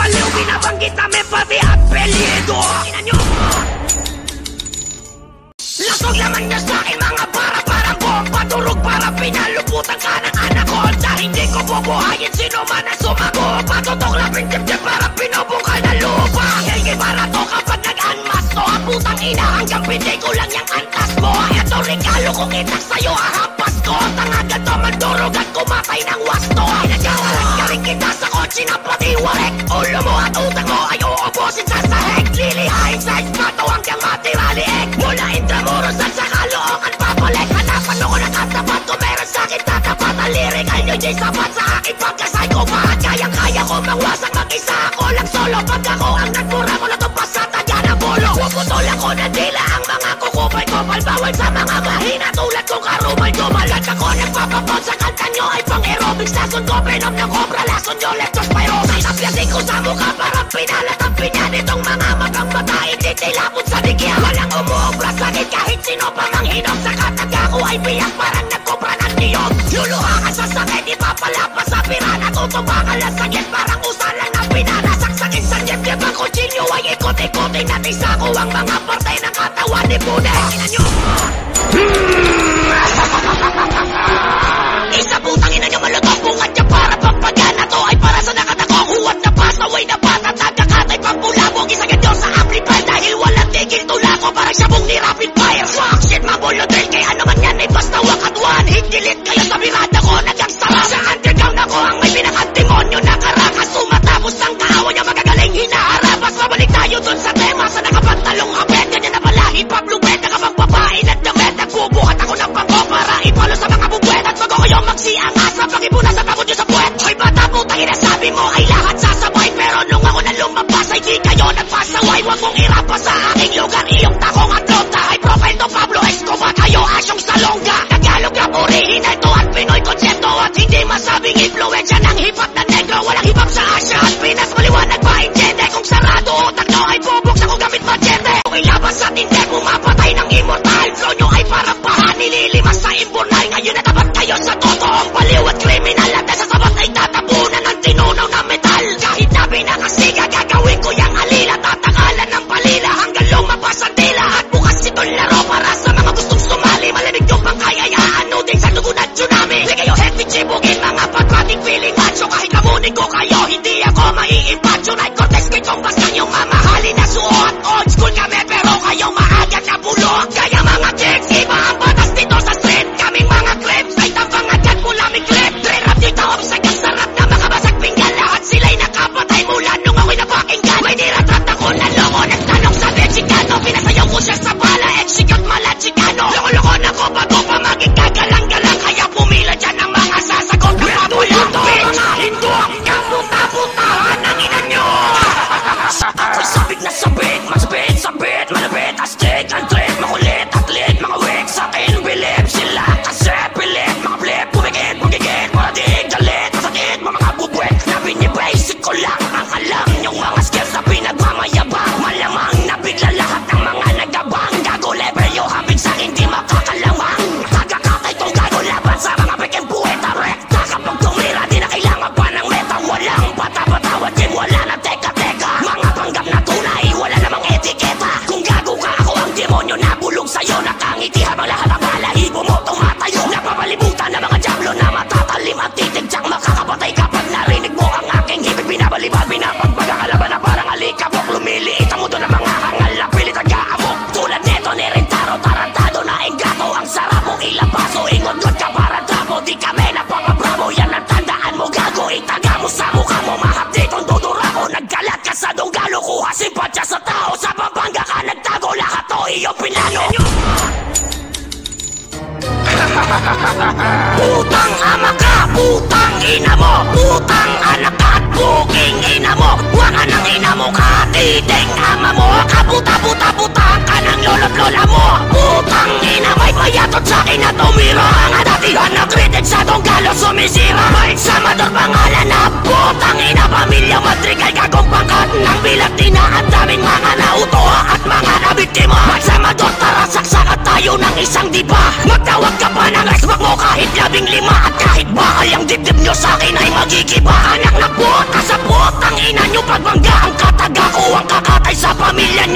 baliw, binabanggit namin pati apelyido. Ina nyo, lasog naman niya sa'kin mga parang bomba. Durog para pinaluputan ka ng anak ko. Dahil hindi ko bubuhayin sino man ang sumago. Patutok lang pintip-tip para pinubukal na lupa. Hingay para to kapag nag-unmas to. Ang putang ina hanggang pinday ko lang yung antas mo. Ito regalo kong itak sa'yo, ahampas ko. Tanga ganto mandurog at kumatay ng wasto. Nagkawalan ka rin kita sa kotse na pati warek. Ulo mo at utang mo ay uubusin sa saheg. Lilihain sa ispato hanggang matiraliek. Mula Intramuros at sa Caloocan papalik. Hanapan ako ng katapat ko, meron sa'kin tatapat. Ang lirikal nyo di sapat sa akin pagka-psychopath. Kayang-kaya ko mangwasak mag-isa, ako lang solo. Pag ako ang nagmura ko na tumpas sa tadya ng bulo. Puputol ako ng dila ang mga kukupal-kupal. Bawal sa mga mahina tulad kong karumal-dumalag. Ako nagpapapot sa kanta nyo ay pang-aerobics. Lason ko, prenom ng cobra, lason nyo, leptospirosis. Napyasin ko sa mukha parang pinalat ang pinya. Nitong mga matang mata, hindi tilapot sa digya. Walang umuobra sa akin kahit sino pang ang hinog. Sa kataga ko ay biyak parang nagkobra ng niyog. Luluha ka sa sakit, ipapalapas sa pirana. Tutubakan lang sakit, parang usa lang na pinana. Saksakin sa dibdib ang kutsilyo ay ikot-ikotin natin sa ko ang mga parte ng katawan ni Buda. Ina nyo, isa putang ina nyo malutong bungat niya para pagpagana to ay para sa nakatako. Huwag na pasaway na bata, tagakatay pagpulabog. Isagad nyo sa amplifier dahil walang tigil tula ko parang sabong ni rapid fire. Fuck shit mabulodel kay ano man yan ay basta wakatuan. Hindilit kayo sa birada ko nagagsara. Sa underground ako ang may pinakademonyo na karakas. Sumatapos ang kaawa niya magagaling hinaharap. Mas mabalik tayo dun sa tema sa nakapantalong kapet. Ganyan na pala hip-hop luwet na kapag babae na damit. Nagbubuhat ako ng pangko para ipalo sa mga bubwet. At bago kayo magsiangas sa pag-ipunan sa takot nyo sa puwet. Hoy bata putang ina sabi mo ay lahat sasabay. Pero nung ako na lumabas ay di kayo nagpasaway. Huwag mong irapa sa aking lugar iyong takong at lota. High profile to Pablo Escobar kayo asyong salongga. Tagalog rap original to at Pinoy konsepto. At hindi masabing influensya ng hip-hop na negro. Walang hip-hop sa Asia at Pinas maliwanag pa intende. Kung sarado utak nyo ay bubuksan ko gamit machete. Kung ilabas at hindi pumapatay ng immortal. Flow nyo ay parang paha nililimas sa imburnal. Ngayon natapat kayo sa totoong baliw at kriminal. At nasa sabat ay tatapunan ng tinunaw na metal. Kahit na pinakasiga gagawin ko yung alila. Tatakalan ng palila hanggang lumabas ang tila. At bukas itong laro para sa mga gustong sumali. Malamig yung pangkayayaan din sa dugo ng tsunami. Di kayo heavy chibugin mga patriotic feeling macho. Kahit kamunin ko kayo hindi ako maiimpacho. Night Cortez kay Tombas kanyong mamahalin na suot. Old school kami pero kayo maagat na bulok. Kaya mga chicks iba ang batas dito sa street. Kaming mga clips ay tampangagat mula may clip. Dre-rap dito obsag ang sarap na mga basag pinggan. Lahat sila'y nakapatay mula nung ako'y napakinggan. May niratrat ako na loko nagtanong sa Mexicano. Pinasayaw ko siya sa bala execute mala Chicano. Loko-loko na ko bago pa maging kagalang-galang. Kaya pumila dyan ang mga sasagot. Kapulang bitch Hindo ang kaputa-putahan ng ina nyo. Ako'y sabit na sabit, masabit-sabit, malapit, astig, antrit, makulit, atlet, mga wig sa akin, bilib sila kasi pilit, mga flip, bumigit, paradig, galit, masakit, mga bubwet, na binibasic ko lang ang alam nyong mga skills na pinagmamayabang, malamang nabigla lahat ng mga nagabang, gago level yo, hambing sa'kin di makakalamang, tagakatay tong gago laban sa mga peking buweta, rekta, kapag tumira di na kailangan pa ng meta, walang bata-batawat, game, wala na teka-teka, mga panggap na tunay, wala namang etiketa. Kung gago ka, ako ang demonyo na bulong sa'yo. Nakangiti habang lahat ang balahibo mo tumatayo. Napapalibutan ng mga diablo na matatalim at titigtsak. Makakapatay kapag narinig mo ang aking hibig. Binabalibad, binapagpagkakalaban na parang alikabok. Lumiliit ang mundo ng mga hangal na pilit nag-aamok. Tulad neto ni Rentaro, tarantado na ingrato. Ang sarap mong ilabaso, ingot-got ka para trapo. Di kami napapabravo, yan ang tandaan mo gago. Itaga mo sa mukha mo, mahapdi kong dudurako. Nagkalat ka sa donggalo, kuha simpatya sa tao. Sa Pampanga ka nagtago, lahat to iyong pinlano. Putang ama ka, putang ina mo, putang anak ka at buking ina mo. Wanga ng ina mo ka, titing ama mo. Kaputa-puta-puta ka ng lolo't-lola mo. Putang ina may payatot sa akin na tumira. Mga datihan na kritik sa donggalo sumisira. May samador pangalan na putang ina. Pamilya Madrigal gagong pangkat ng bilat tina. Ang daming mga nautoa at mga nabiktima. May samador tara saksakat tayo ng isang diba. Magtawag ka pa ng resmak mo kahit 15. At kahit bakal ang dibdib nyo sa akin ay magigiba. Anak na puta sa putang ina nyo pagbangga.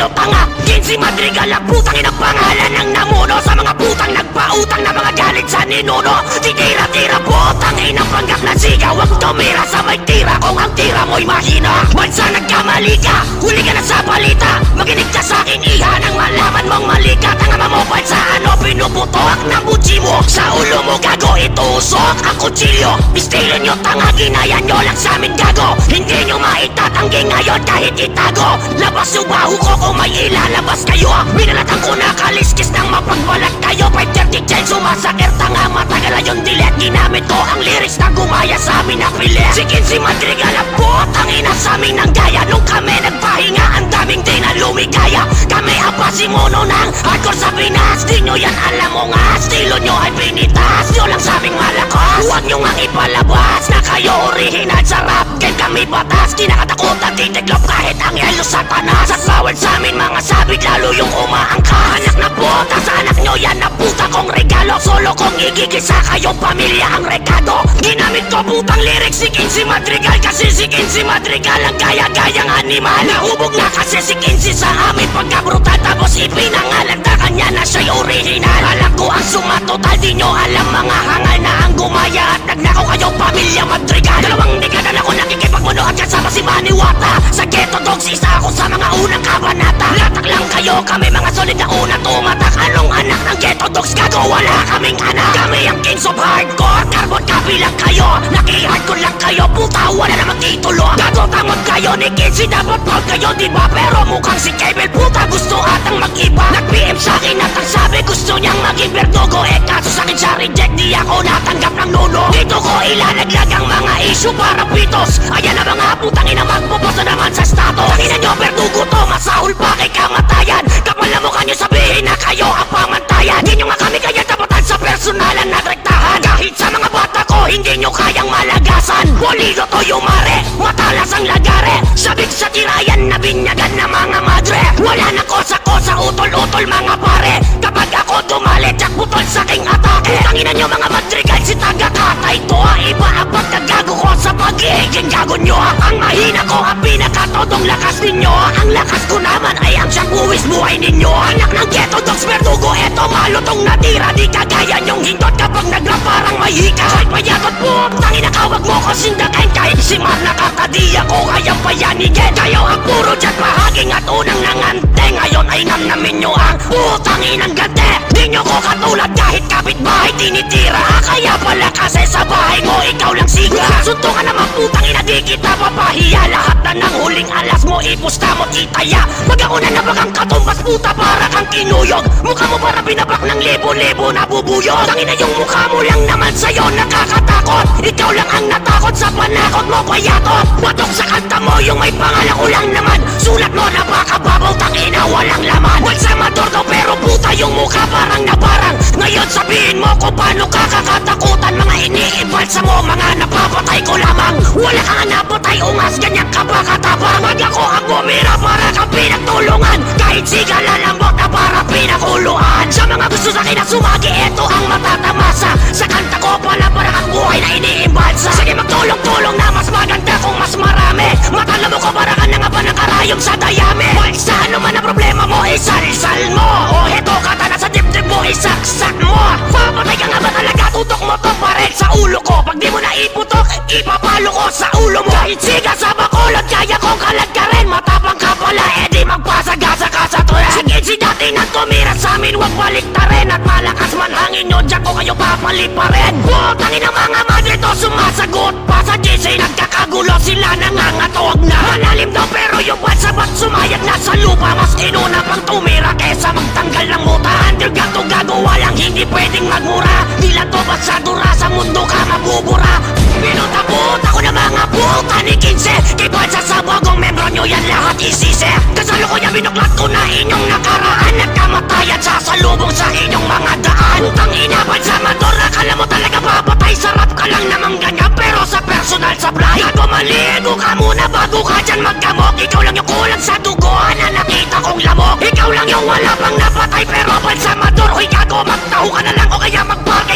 nyo tanga. 15 Madrigal ang putang inang pangalan ng namuno sa mga putang nagpautang na mga galit sa ninuno. Titira-tira putang inang panggap na sigaw. Huwag tumira sa may tira kung ang tira mo'y mahina. Bansa nagkamali ka, huli ka na sa balita. Makinig ka sa aking iha nang malaman mong mali ka. Tanga mo bansa ano pinuputok ng butsi mo. Sa ulo mo gago itusok ang kutsilyo. Estilo nyo tanga ginaya nyo lang sa amin gago. Hindi nyo maitatanggi ngayon kahit itago. Labas yung baho ko kung may ilalabas kayo. Minalatan ko na kaliskis nang mapagbalat kayo. 530 chain sumasakir tanga matagal na yung dilet. Ginamit ko ang lyrics na gumaya sa amin na pilit. Si 15 Madrigal ang putang ina sa amin ng gaya. Nung kami nagpahinga ang daming di na lumigaya. Kami ang pasimuno ng hardcore sa Pinas. Di nyo yan alam mo nga, estilo nyo ay pinitas. Nyo lang sa aming malakas, huwag nyo nga ipalabas na kayo original sa rap game. Kami batas, kinakatakutan titiglop kahit ang yelo satanas. At bawal sa amin mga sabit lalo yung umaangkas. Anak na puta sa anak nyo yan na puta kong regalo. Solo kong igigisa kayong pamilya ang rekado. Ginamit ko putang lyrics si 15 Madrigal. Kasi si 15 Madrigal ang gaya-gayang animal. Nahubog na kasi si 15 sa amin pagkabrutal. Tapos ipinangalan na kanya na siya'y original. Alam ko ang sumatotal, di nyo alam mga hangal na ang gumaya. At nagnakaw kayong pamilya Madrigal. Dalawang dekada na ako nakikipagmuno at kasama si Maniwata. Sa Ghetto Dogs isa ako sa mga unang kabanata. Latak lang kayo, kami mga solid na una tumatak. Anong anak ng Ghetto Dogs gago? Wala kaming anak. Kami ang kings of hardcore, carbon copy lang kayo. Naki-hardcore lang kayo, puta wala namang titulo. Gago tamot kayo ni Kinsey, dapat proud kayo diba? Pero mukhang si Kebel puta gusto atang mag-iba. Nag-PM sa'kin at ang sabi gusto niyang maging berdugo. Eh kaso sa'kin siya reject, di ako natanggap ng nuno. Dito ko ilalaglag ang mga issue para pitos. Ayan na mga putang ina magpupos na naman sa status. Tangina nyo berdugo to, masahol pa kay kamatayan. Kapal na mukha nyo sabihin na kayo ang pamantayan. Di nyo nga kami kaya tapatan sa personalan na rektahan. Kahit sa mga bata ko hindi nyo kayang malagasan. Bolido to yumare, matalas ang lagare. Sabik sa tirayan na binyagan na mga madre. Wala na kosa-kosa, utol-utol mga pare. Kapag ako dumali, tsak putol sa aking atake. Tangina nyo mga Madrigal, si tagakata ito. Iba ang pagkagago ko sa pag-iiging gago nyo. Ang mahina ko ang pinakatodong lakas ninyo. Ang lakas ko naman ay ang siyang buwis buhay ninyo. Anak ng Ghetto Dogs berdugo, eto malutong natira. Di kagaya nyong hindot kapag nagrap parang may hika. Kahit payatot po, tangina ka wag mo ko sindakin. Kahit si Mar nakakadi ako kayang payanigin. Kayo ang puro dyan bahaging at unang nangante. Ngayon ay namnamin nyo ang putang inang gante. Di nyo ko katulad kahit kapitbahay tinitira. Kaya pala kasi sa bahay mo ikaw lang siga. Suntukan naman putang ina di kita papahiya. Lahat na ng huling alas mo ipusta mo itaya. Pag ako na nabagang katumbas puta para kang kinuyog. Mukha mo para binabak ng libo-libo na bubuyog. Tangina yung mukha mo lang naman sa'yo nakakatakot. Ikaw lang ang natakot sa panakot mo payatot. Patok sa kanta mo yung may pangalan ko lang naman. Sulat mo napakababaw tangina walang laman. Bansa madordo pero puta yung mukha parang nabarang. Ngayon sabihin mo kung paano kakakatakutan. Mga iniibalsa mo mga napapatay ko lamang. Wala kang napatay ungas ganyan ka ba katabang. Pag ako ang bumira para kang pinagtulungan. Kahit siga lalambot na para pinakuluan. Sa mga gusto sa akin na sumagi eto ang matatamasa. Sa kanta ko pala parang ang buhay na iniimbalsa. Sige magtulong-tulong na mas maganda kung mas marami. Matala mo ko para ka na nga ba nakarayong sa dayami. Sa ano man ang problema mo isal-sal mo. O heto kata na sa dip-dip mo isaksak mo. Papatay ka nga ba talaga tutok mo to parel sa ulo ko. Pag di mo na iputok ipapalo ko sa ulo mo. Kahit siga sa bakulot kaya kong kalag ka rin. Matapang ka pala edi magpasagasa ka sa tulan. Sige si dati nang tumira sa amin wag balik ta rin. At malakas man hangin nyo dyan ko kayo papalit pa rin. Putangin ang mga madre to sumasagot pa sa GC nagkakagulo sila nangangatog na. Malalim daw pero yung bansabat sumayag na sa lupa. Mas inuna pang tumira kesa magtanggal ng muta. Until gato gago walang hindi pwedeng magmura. Dila to basadura sa mundo ka mabubura. Pinuta-puta ko na mga puta ni Kinsey. Kibansa sa bagong membro nyo yan lahat isisi. Kasalo ko yan binuklat ko na inyong nakaraan. At kamatayan sa salubong sa inyong mga daan. Putang ina bansa madura. Kala mo talaga papatay sa rap ka lang namang ganyan. Pero sa personal supply gago maligo ka muna bago ka dyan magkamok. Ikaw lang yung kulang sa dugoan na nakita kong lamok. Ikaw lang yung wala pang napatay pero bansa madura. Hoy gago magtaho ka na lang o kaya magparking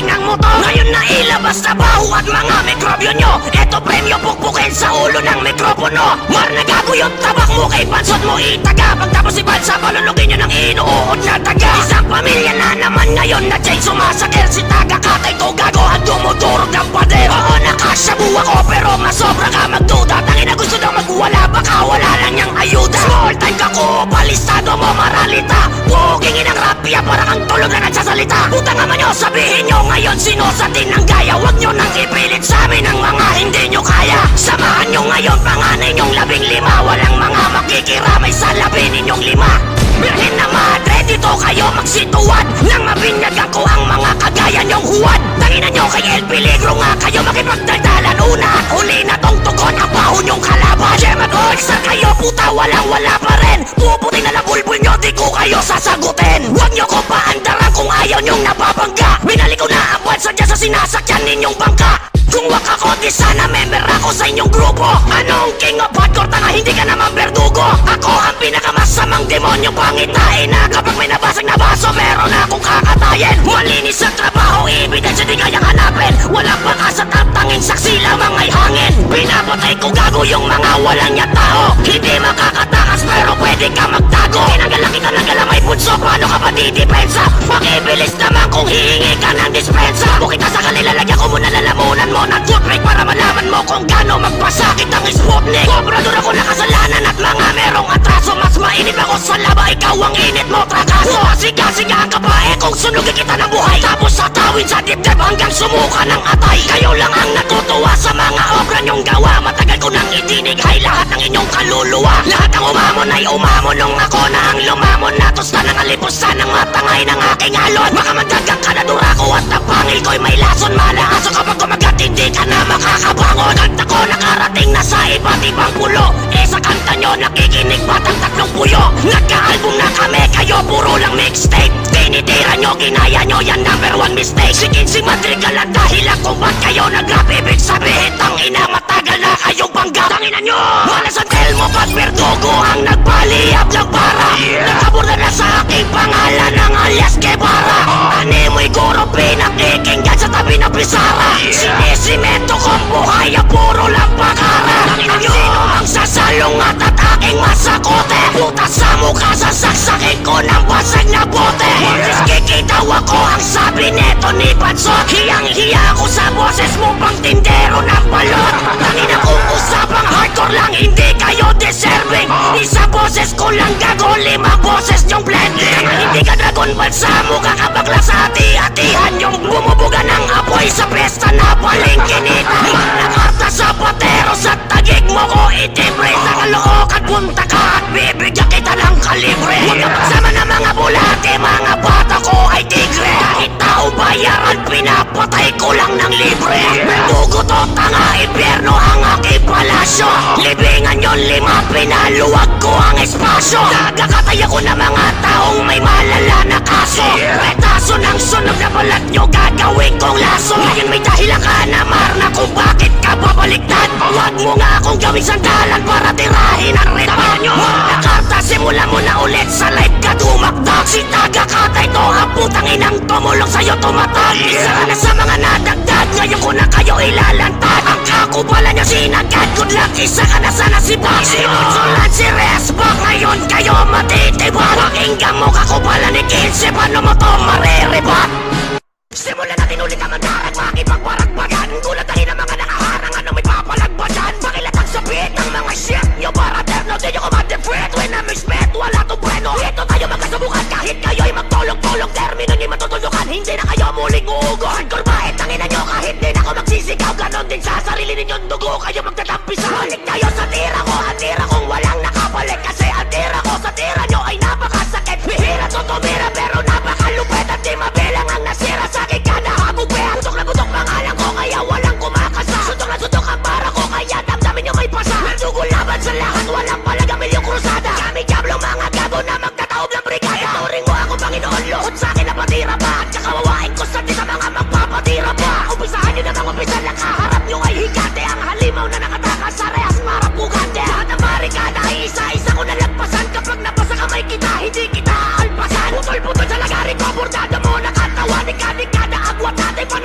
lasing ng motor. Ngayon na ilabas sa baho at mga mikrobyo nyo. Eto premyo pukpukin sa ulo ng mikropono. Mar na gago yung tabak mo kay pansot mo itaga. Pagtapos ibalsa palulugin nyo ng inuuod na taga. Isang pamilya na naman ngayon na Jay sumasakir. Si taga katay to gago at dumudurog ng pader. Oo nakasyabu ako pero masobra ka magduda. Tangina gusto daw magwala baka wala lang niyang ayuda. Small time ka ko palistado mo maralita. Bugingin ang rapya para kang tulog na nagsasalita. Putang ama nyo sabihin nyo ngayon sino sa tinanggaya. Huwag nyo nang ipilit sa amin ang mga hindi nyo kaya. Samahan nyo ngayon panganay nyong 15. Walang mga makikiramay sa labi ninyong 5. Birhen na madre, dito kayo magsituwad. Nang mabinyagan ko ang mga kagaya nyong huwad. Tanginan nyo kay El Peligro nga kayo makipagdagdalan. Una at huli na tong tugon ang baho nyong kalaban. Siya mag-all-star kayo puta walang wala pa rin. Puputi na lang bulbul nyo di ko kayo sasagutin. Huwag nyo ko paandaran kung ayaw nyong napapangga. Binalik ko na ang buwan sadya sa sinasakyan ninyong bangka. Kung wak ako di sana member ako sa inyong grupo. Anong king of hardcore tanga hindi ka naman berdugo. Ako ang pinakamasamang demonyo pangitain na kapag may nabasag na baso meron akong kakatayin. Malinis ang trabaho ebidensya di kayang hanapin. Walang baka sa tatanging saksi lamang ay hangin. Pinapatay ko gago yung mga walang niya tao. Hindi makakatakas pero pwede ka magtago. Tinanggalan kita ng galamay punso paano ka pa didepensa. Pakibilis naman kung hihingi ka ng dispensa. Bukit ka sa kanila lagyan ko muna lalamunan mo na toothpick para malaman mo kung gaano magpasakit ang Sputnik. Obrador ako na kasalanan at mga merong atraso. Mas mainit ako sa laba, ikaw ang init mo trakaso. Siga-siga ka pa kung sunugin kita ng buhay. Tapos sa tawin sa dibdib hanggang sumuka ng atay. Kayo lang ang natutuwa sa mga obra nyong gawa. Matagal ko nang itinig hay lahat ng inyong kaluluwa. Lahat ng umamon ay umamon nung ako na ang lumamon. Natusta ng alipusan ng matangay ng aking alon. Makamadagang ka na durako at ang pangil ko'y may lason. Malaaso kapag kumagat hindi ka na makakabangon. Kanta ko nakarating na sa iba't ibang pulo. Sa kanta nyo nakikinig ba't ang tatlong puyo. Nagka-album na kami kayo puro lang mixtape. Tinitira nyo ginaya nyo yan #1 mistake. Si Kinsey Madrigal ang dahilan kung ba't kayo nag-rap. Ibig sabihin tangina matagal na kayong bangga. Tangina nyo Malas ang Telmo ba't Verdugo ang nagpaliyap ng para. Nakaburda na sa aking pangalan ng alias Guevara. Animoy guro pinakikinggan sa tabi ng pisara. Sinisimento kong buhay ang puro lang pakara. Tangina nyo sino ang sasalungat at aking masakote. Puta sa mukha sasaksakin ko ng basag na bote. Martis kikitaw ako ang sabi neto ni Pansot. Hiyang-hiya ako sa boses mo pang tindero ng balot. Tangina kung usapang hardcore lang hindi kayo deserving. Isa boses ko lang gago 5 boses nyong blending. Hindi ka Dragon Ball sa mukha kabakla sa hati-hatihan. Yung bumubuga ng apoy sa pesta na palengkinita. Nakarta sa patero sa tagig mo ko itibre. Sa kalookan punta ka at bibigyan kita ng kalibre. Huwag ka pagsama ng mga bulate, mga bata ko ay tigre. Kahit tao bayaran pinapatay ko lang ng libre. Berdugo to tanga impyerno ang aking palasyo. Libingan yon 5 pinaluwag ko ang espasyo. Nagkakatay ako ng mga taong may malala na kaso. Retaso ng sunog na balat nyo gagawin kong laso. Ngayon may dahilan ka na Marna kung bakit ka babaliktad. Huwag mo nga akong gawing sandalan para tirahin ang retaman nyo. Nakarta simula mo na ulit sa live ka dumakdak. Si tagakatay to ang putang inang tumulong sa'yo tumatag. Isa ka na sa mga nadagdag, ngayon ko na kayo ilalantad. Ang kakupala nyo sinagad, good luck isa ka na sana si Bak. Sinunsulan si Resbak, ngayon kayo matitibak. Pakinggan mo kakupala ni Kinsey, paano mo to mariribat? Simulan natin ulit ang mandarag, makipagparagbagan. Gulatahin ang mga nakaharang, ano may papalagbagan. Pakilatang sabit ng mga shit nyo para terno. Di nyo ko ma-defeat, when I'm expect, wala to bueno. Dito tayo magkasubukan kahit kayo'y magtulog-tulog. Termino nyo'y matutulukan, hindi na kayo muling uugo. Hardcore ba, tangina nyo kahit din ako magsisigaw. Ganon din sa sarili ninyong dugo, kayo magtatampisa. Balik tayo sa tira ko, ang tira kong walang nakabalik. Kasi ang tira ko sa tira nyo ay napakasakit. Bihira to tumira pero napakalupit. At di mabilang ang nasira sa akin kada hagupit. Putok na putok pangalan ko kaya walang kumakasa. Suntok na suntok ang para ko kaya damdamin nyo may pasa. Berdugo laban sa lahat, walang palagamil yung krusada. Kami diablo mga gago na magtataob ng brigada. Ituring mo ako Panginoon, luhod sa akin na patira pa. At kakawawain ko sa sa mga magpapatira pa. Umpisahan nyo na mga umpisa lang kaharap nyo ay higante. Ang halimaw na nakatakas sa rehas marap bugante. Lahat ng barikada ay isa-isa ko nalagpasan. Kapag napasa kamay kita, hindi kita alpasan. Putol-putol sa lagarin ko, bordada mo nakatawan. Ikadikada agwat natin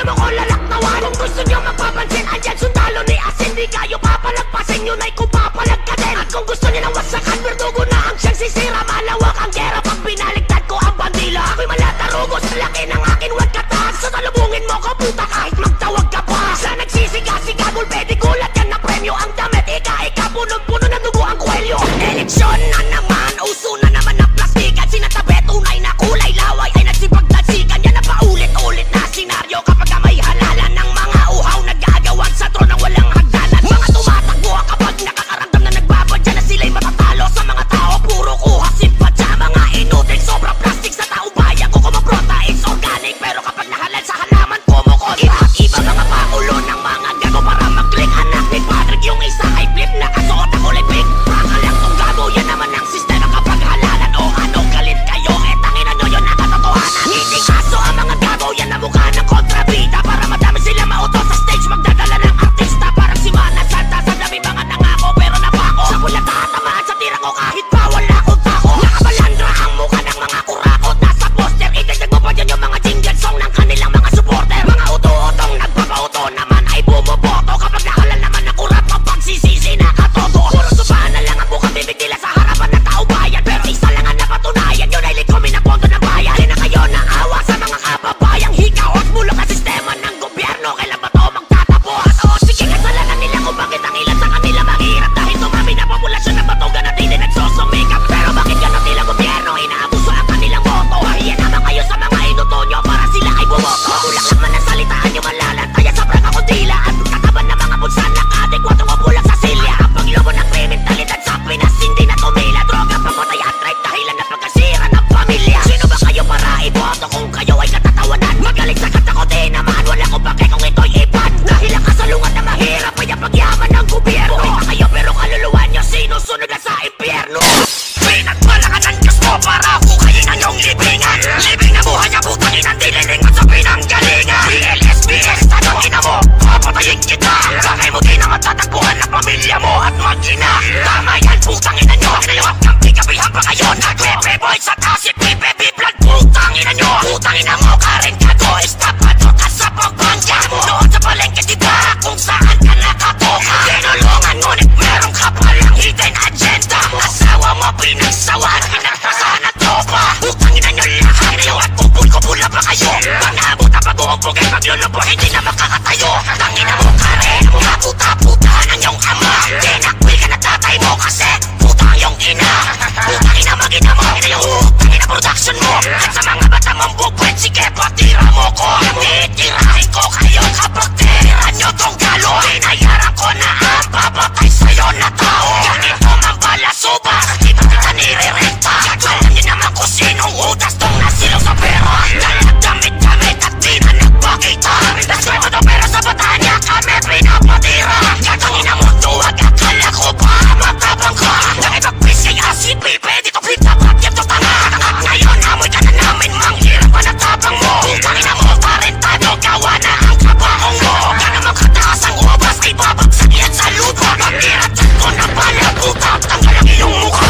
nasisira, malawak ang gera pag binaligtad ko ang bandila. Ako'y malatarugos, laki ng akin, wag katas. Sasalubungin mo ko puta kahit magtawag ka pa. Sa nagsisiga-siga, gulpedi gulat yan na premyo. Ang damit, ika-ika, punong-puno na dugo ang kwelyo. Eleksyon na naman, uso na naman ang plastikan. Sinatabi, tunay na kulay, laway ay nagsipagdasikan. Yan na paulit-ulit na senaryo kapag may halalan ng mga uhaw nag-aagawan sa tron ng walang hagdanan. Mga tumatakbo kapag nakakaramdam na nagbabadya na sila'y matatalo sa mga tao. Puro kuha simpatya, mga inutil, sobrang plastic sa taong bayan ko. Kumaprota is organic, pero kapag nahalal sa halaman kumukot. Iba mga paulo ng mga gago para mag-click. Anak ni Patrick, yung isa ay flip na kasuot ang kulay pink. Praka lang tong gago, yan naman ang sistema kapag halalan. O ano, galit kayo, tangina nyo yun ang katotohanan. Hindi kaso ang mga gago, yan ang mukha ng kontrabida. Para madami sila mauto sa stage, magdadala ng artista. Parang si Mana Santa, sa dami mga nangako pero napako. Sa bulat tatamaan sa tira ko kahit pa wala akong tako. Nakabalandra ang mukha ng mga kurakot. Nasa poster, idagdag mo pa dyan yung mga jingle song ng kanilang mga supporter. Mga uto-utong nagpapauto naman ay bumoboto. Kapag nakalal naman ang kurat, mapagsisisi na katoto. Puro subahan na lang ang mukhang bibig nila sa harapan ng tao bayan. Pero isa lang ang napatunayan, yun ay likomin ang pondo ng bayan. Hindi na kayo naawa sa mga kababayang hikaw at bulok ang sistema ng gobyerno. Kailan ba to magtatapos? O sige, kasalanan nila kung bakit ang ilan sa kanila mahirap. Dahil tumami na populasyon ng batugan at hindi nagsusumikap. Pero bakit ganun nilang gobyerno inaabuso ang kanilang boto? Mahiya naman kayo sa mga inuto nyo para sila ay bumoto. Kulak naman ang salitaan nyo malalantaya sa prang ako dila. At kataban ng mga bulsa naka-adequato mabulak sa silya. Ang paglobo ng kriminalidad sa Pinas hindi na tumila. Droga, pamatay at rape dahilan na pagkasira ng pamilya. Sino ba kayo para iboto kung kayo ay katatawanan? Magaling sa katako din naman, wala ko pake kung ito'y ipan. Dahil ang kasalungan na mahirap ay ang pagyaman ng gobyerno. Buhay pa kayo pero kaluluwa nyo sinusunod na sa impyerno. Pinagpalakan ng Diyos mo para hukayin ang iyong libingan. Libing na buhay ang putang inang dililing at sa pinanggalingan. BLSBS, tanong ina mo, papatayin kita. Bakay mo din ang matatakbuhan ng pamilya mo at mag-ina. Tama yan, putang ina nyo. Kinayawag ng pigabihan pa kayo. Nagpepe boy sa tasip, pipepi blood, putang ina nyo. Putang ina mo, Karen Kago, estapador ka sa pagbangga mo. Noon sa palengke, diba kung saan ka nakatoka. Tinulungan ngunit meron ka palang hidden agenda. Asawa mo, pinagsawan, pinagpasahan at tropa. Putang ina nyo lahat, kayo at kupul-kupul na pa kayo. Pag naabot ang pag-uupog ay paglulubo, hindi na makakatayo. Tangina mo, Karen, mga puta-puta ng iyong ama. Tinakwi ka na tatay mo kasi putang iyong ina. Putang ina mag-ina mo, ina yung putang ina production mo. At sa mga bata mong bukwet, sige patira mo ko. Titirahin ko kayo kapag tira nyo tong galo. Inayaran ko na ang papatay sa'yo na tao. Ganito man pala subas, di ba kita nire-renta? Alam niyo naman kung sinong utas tong nasilaw sa pera. Nagdamit-damit at di na nagpakita. Naswerte to pera sa bata niya, kami pinapatira. Katangin ang mundo, akala ko ba matabang ka? Nakipagpis kay Pipe, dito pintapat yan to tanga. At ngayon amoy ka na namin, manghirap pa na tabang mo. Putangin na mo, parentado, gawa na ang kabaong mo. Gano'n magkataas ang ubas, ay babagsak yan sa lupa. Pag-iratan ko na pala, puta, tanggal ang iyong mukha.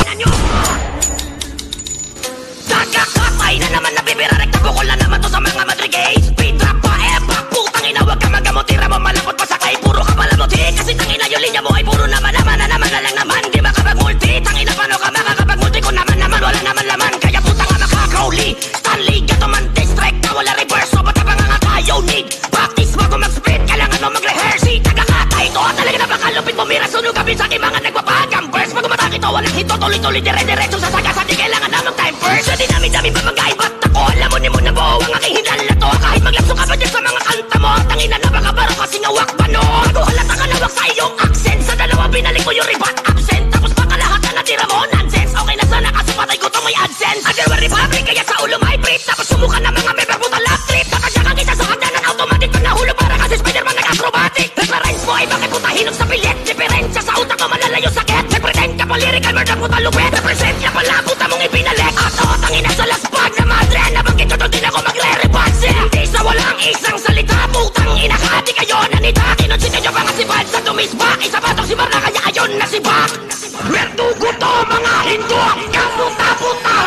Nagkakatay na naman na bibira, rektabukol na naman to sa mga madrigay. Speedtrap pa, putang ina, wag ka magamot, tira mo malakot pa sakay. Puro ka pala muti, kasi tangina yung linya mo ay puro naman na lang naman. Di makapag-multi, tangina paano ka makakapag-multi kung naman wala naman laman. Kaya puta nga makakauli, Stanley, gato man district na wala reverse. So ba't ka nga tayo need? Practice bago mag-split, kailangan mo mag-rehearse. Tagakatay to, talaga na makalupit mo, mira sunog kapin sa aking mga nagpapagang verse. Pag umatake to, walang hito, tuloy-tuloy, dire-diretso sa sagasat. Di kailangan na mag-time first. Sa dinami-dami babagay, ba't ako? Alam mo ni mo na buo ang aking hinala to. Kahit maglapso ka pa dyan sa mga kanta mo, ang tangina na baka baro kasi ngawak pa no. Bago halata ka lawak sa iyong accent. Sa dalawa binalik ko yung ribat absent. Tapos baka lahat na natira mo nonsense. Okay na sana kaso patay ko to may AdSense. Underwear Republic kaya sa ulo may brief. Tapos sumuka na mga member mo last trip. Nakasyakan kita sa hagdanan automatic. Pag nahulog para kasi Spiderman nag-acrobatic. Declarines mo ay bakit puta hinog sa pilit. Diferensya sa utak ko malalayo sakit. Nag-pretend ka pa lyrical murder puta lupit. Represent niya pala puta mong ipinalik. Ato tangina sa laspag na madre. Nabangkit ko doon din ako magre-rebanse. Hindi sa walang isang salita. Putang ina ka di kayo nanita. Kinonsin nyo mga sibad sa tumisbak. Isa pa tong si Barna kaya ayon na sibak. Merdugo to mga Hindu. Kaputa-puta